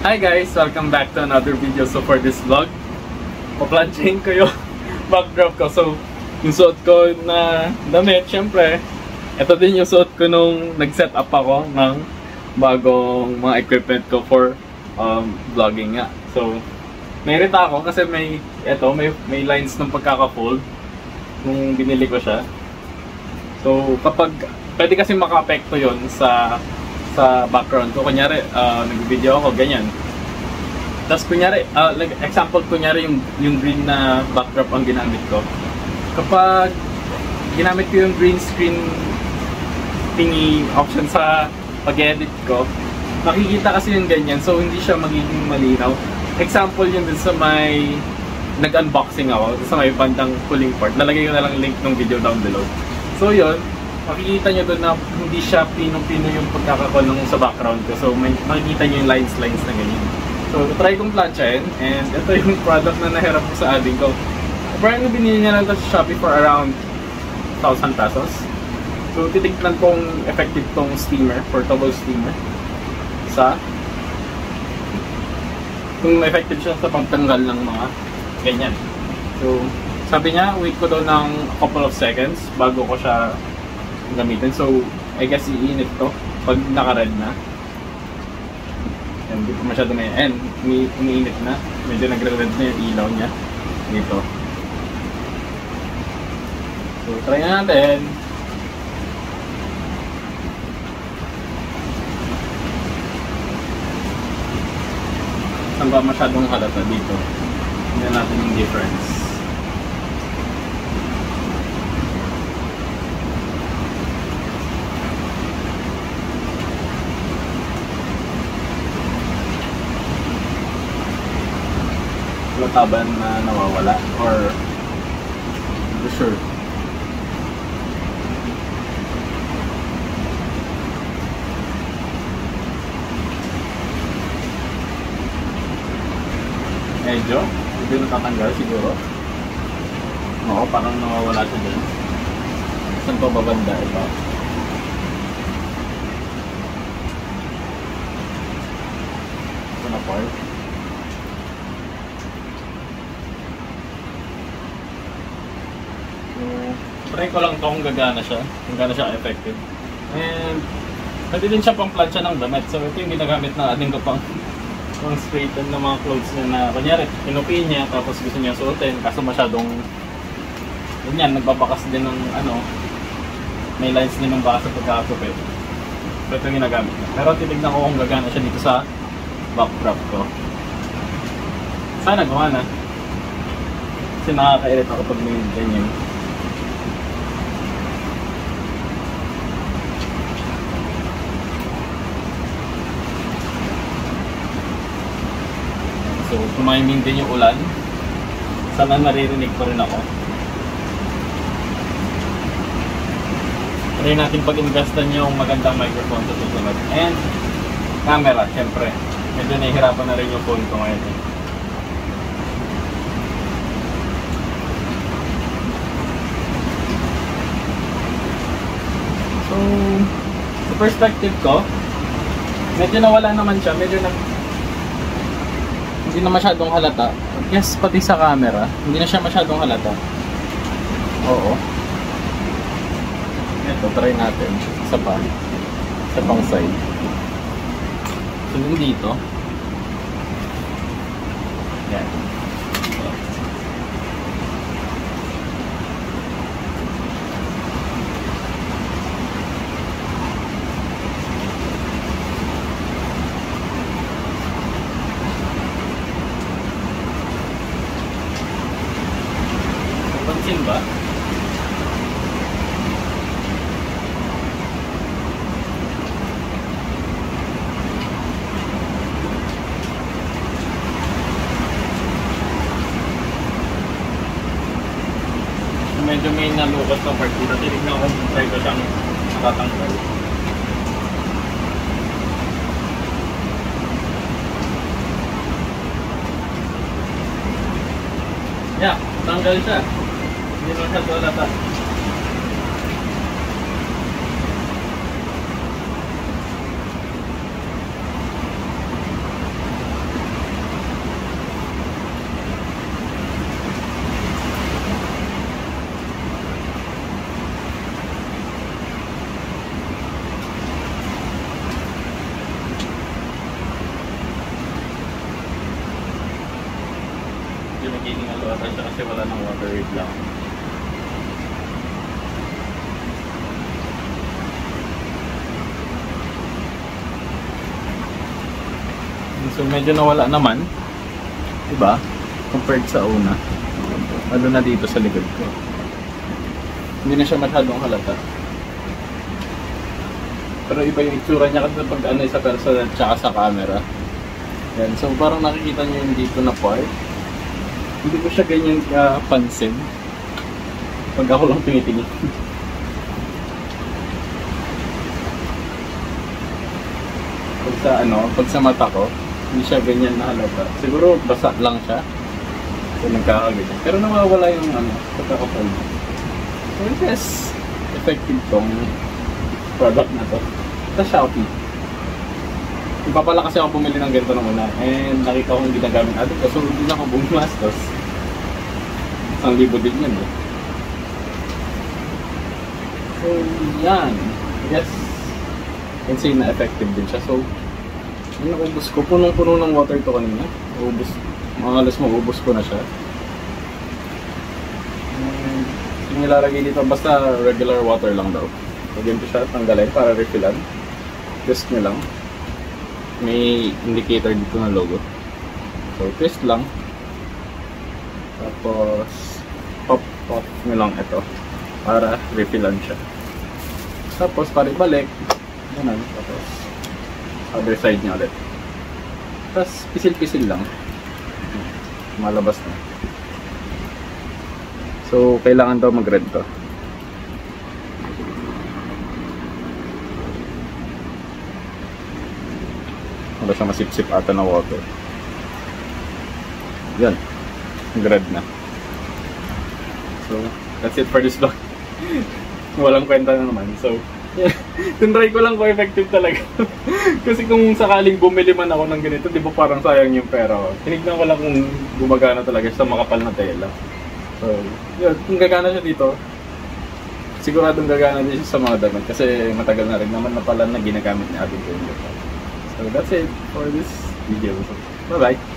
Hi guys! Welcome back to another video. So for this vlog, pa-planchain ko yung backdrop ko. So yung suot ko na damit, syempre, ito din yung suot ko nung nag-set up ako ng bagong mga equipment ko for vlogging nga. So nairita ako kasi may lines ng pagkaka-fold nung binili ko siya. So kapag pwede kasi maka-apekto yon sa background ko, kunyari nag-video ako ganyan, tapos kunyari like example, kunyari yung green na backdrop ang ginamit ko, kapag ginamit ko yung green screen thingy option sa pag-edit ko, makikita kasi yung ganyan, so hindi siya magiging malinaw. Example yun din sa may nag-unboxing ako sa may bandang huling part, nalagay ko na lang link ng video down below. So yun, makikita nyo doon na hindi siya pinong-pino yung pagkakakol nung sa background ko. So makikita nyo yung lines na ganyan. So try kong planchain, and ito yung product na nahirap ko sa ading ko. Apparently binili niya lang ito sa Shopee for around 1,000 pesos. So titignan kong effective tong steamer, portable steamer, kung effective siya sa pagtanggal ng mga ganyan. So sabi niya, wait ko daw ng a couple of seconds bago ko siya gamitin. So I guess iinit to pag naka-red na. Hindi ko masyado may umiinit na. Medyo nagre-red na yung ilaw niya dito. So try natin. Saan ba masyadong halata dito? Tingnan natin yung difference. Taban na nawawala or not sure. Medyo hindi natatanggal siguro. Oo, parang nawawala siya dyan. Saan pa babanda ito? Ito na part. Try ko lang ito kung gagana siya effective. And pwede din siya pang plancha ng damit. So ito yung ginagamit na ating kapang straighten ng mga clothes niya na kunyari pinupi niya tapos gusto niya suotin kaso masyadong ganyan, nagbabakas din ng may lines din ng baka sa pagkakapit. So ito yung ginagamit niya. Pero titignan ko kung gagana siya dito sa backdrop ko. Sana gumana. Kasi nakaka-irita kapag may ganyan. So, tumiming din yung ulan. Sana naririnig ko rin ako. Try natin pag-investan yung magandang microphone sa susunod. And camera, syempre. Medyo nahihirapan na rin yung phone ko ngayon. So, sa perspective ko, medyo nawala naman siya. Hindi na masyadong halata. Yes, pati sa camera, hindi na siya masyadong halata. Oo. Ito, try natin. Isa pang side. So, dito. Yan. Pansin ba? Medyo may nalukot na part dito. Tinignan ko kung try ko siyang nakatanggal. Yeah, tanggal siya. Hindi na siya halata. magiging water siya kasi wala ng water rate lang. So medyo nawala naman, diba? Compared sa una. Lalo na dito sa likod ko. Hindi na siya masyadong halata. Pero iba yung itsura niya kasi pag ano sa personal tsaka sa camera. Yan. So parang nakikita niyo yung dito na part. Hindi ko siya ganyan pansin. Pag ako lang tinitingin. Pag sa mata ko, hindi siya ganyan na halata. Siguro basa lang siya. So nagkakaganyan. Pero nawawala yung pagkakapal. So yes, effective tong product na to. Sa Shopee. Iba pala kasi ako bumili ng ganito nung una. And nakita ko yung ginagamit natin. So hindi na ako bumastos. 1,000 din yan eh. So yan. Yes. Insane na effective din siya. So yung naubos ko, punong-puno ng water to kanina. Halos maubos ko na siya. Yung nilalagay dito, basta regular water lang daw. Pagyan ko siya, tanggalin para refillan. Twist nyo lang. May indicator dito na logo. So twist lang. Tapos pop nyo lang ito para refillan siya. Tapos para ibalik. Ganun. Tapos other side niya ulit. Tapos pisil-pisil lang. Malabas na. So kailangan daw mag-red to. Wala siya masip-sip ata na water. Yan. Mag-red na. So that's it for this vlog. Walang kwenta na naman. So yeah. Tinry ko lang kung effective talaga. Kasi kung sakaling bumili man ako ng ganito, di ba parang sayang yung pera ko. Tinignan ko lang kung gumagana talaga sa makapal na tela. So, yun, kung gagana siya dito, siguradong gagana din siya sa mga damit. Kasi matagal na rin naman na pala na ginagamit ni Ate Jane. So, that's it for this video. So, bye-bye!